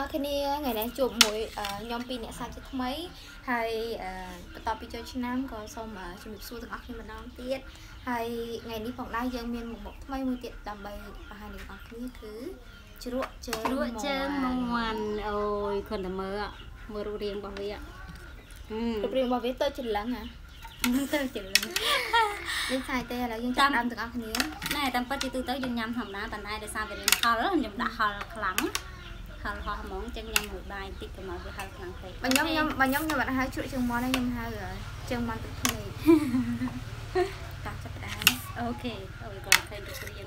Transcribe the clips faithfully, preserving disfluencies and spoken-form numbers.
khi này ngày này chụp mỗi nhóm pin này sao chết mấy hay tập đi chơi nam còn xong mà chụp xua từng khi mà non tiết hay ngày ní phòng đai dân miền một một mấy mươi tiết tầm bày và hai đứa học như cứ chữa chơi chữa chơi mong ngoan ôi còn là mơ ạ mơ rượu riêng bảo vệ ạ rượu riêng bảo vệ tôi chừng lắm hả tôi chừng lắm lên xài tê là dân chạm đam từng khi này tầm bắt đi từ tới dân nhâm hầm đá tận ai để sao về đến kho rất là nhầm đã kho lắng kho họ món chân nhâm một đài tích của mọi người hơi lắng thế mà nhóm nhóm mà nhóm nhóm bạn hai chuỗi chân món này nhâm hai rồi chân món tự này cả chấp đá ok rồi còn thêm được riêng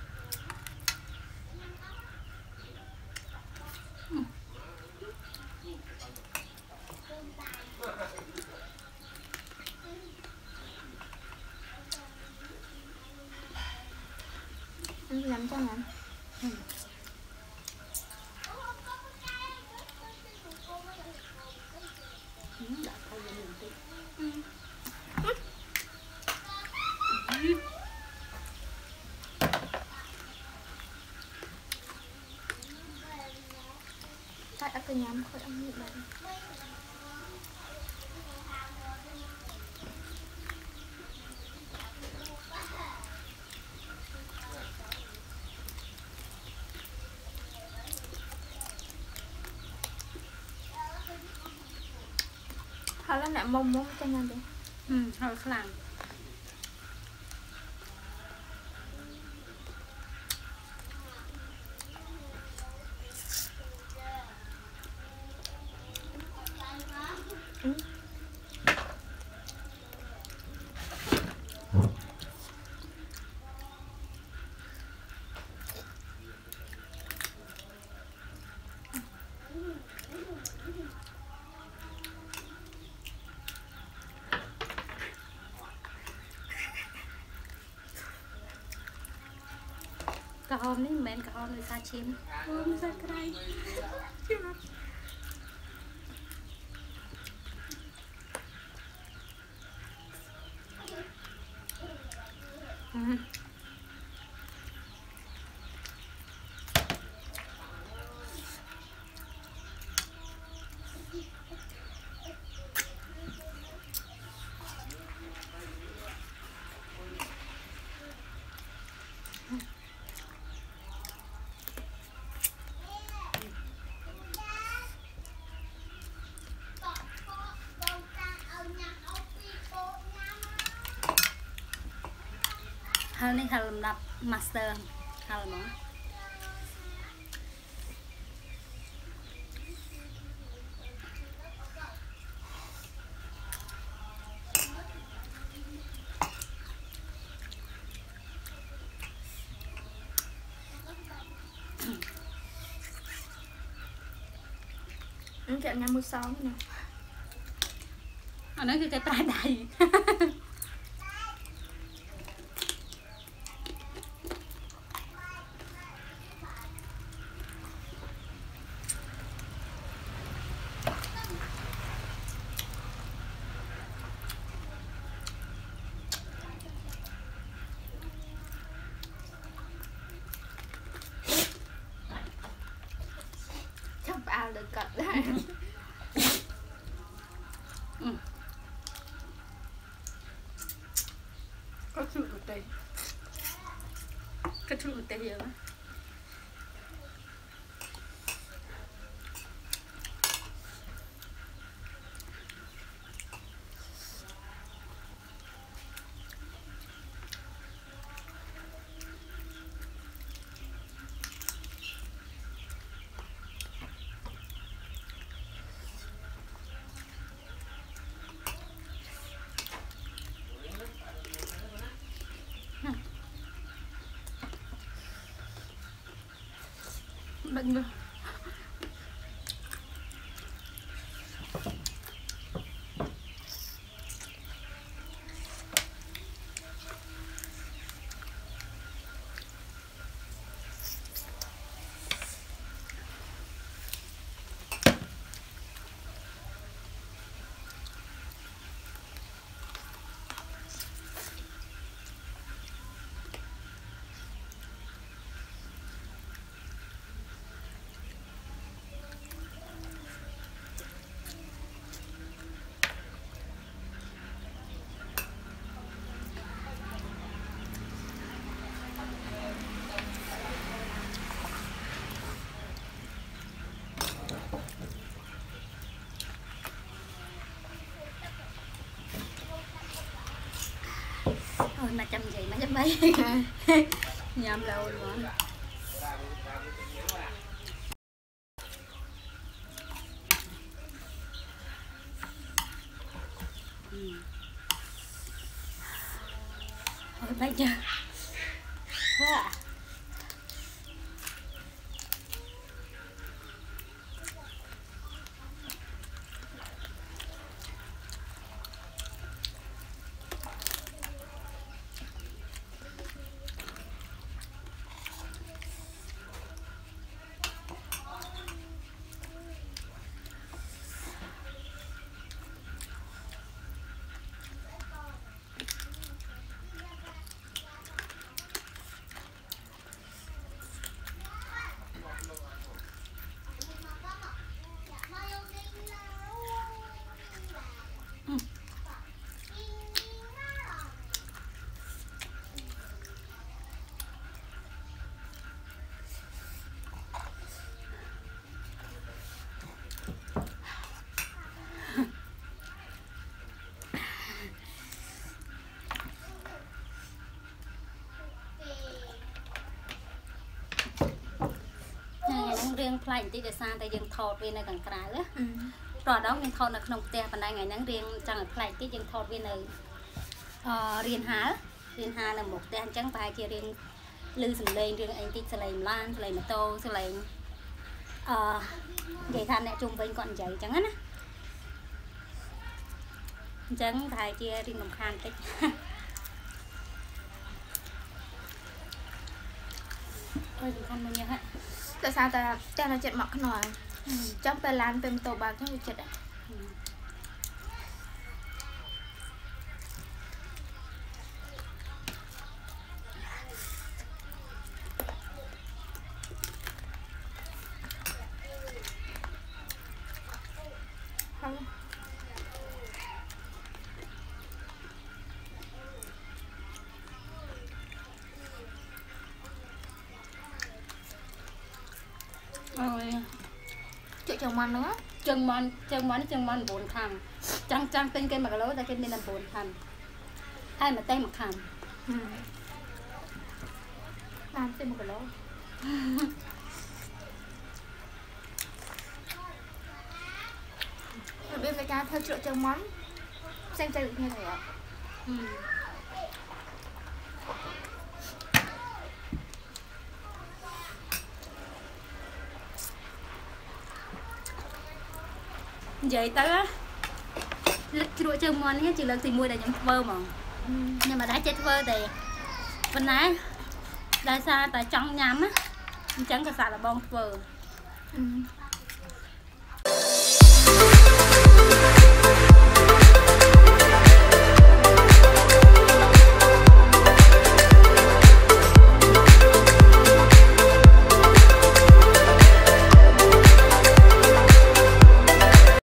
làm cho nè tại đã cứ nhắm khỏi ăn như vậy họ là nè mông mông cho nên đi ừ họ làm ừ. cả hôm đấy men cả hôm người ta chim hôm ra cái hal này hal làm master hal món anh chọn nhắm một sáu nè anh nói cái tay đầy ao được cật đấy ừ. có chữ của tây có chữ của tây nhiều lắm bệnh rồi mà chăm gì mà chăm mấy nhầm lâu luôn thôi bây giờ riêng play tí để sang tay dừng thọt viên này càng trái nữa rồi đó mình thọt là không tè phần này ngày nắng riêng chẳng play tí dừng thọt viên này riêng há riêng há là một tè trắng bài chia riêng lư sừng lên riêng anh tí sẽ làm lan sẽ làm tô sẽ làm vậy than lại chung với còn dậy chẳng á trắng bài chia riêng đồng khan tích ôi đồng khan bao nhiêu hết tại sao ta ta là chuyện mọc nổi trong bè lan bèm tổ bạc trong chuyện đấy rồi chuyện chồng mòn nữa chân mòn chân mòn chân mòn bốn thằng trăng trăng tên cái mà cái lối ta cái bên là bốn thằng hai mà tên một thằng làm tên một cái lối bên người ta theo chuyện chồng món xem chơi được như thế ạ vậy tới á lịch chuột chân mòn hết chỉ lần thì mua là những vơ mà ừ. Nhưng mà đã chết vơ thì bên này đã xa tại trong nhắm á chẳng có xả là bông vơ ừ.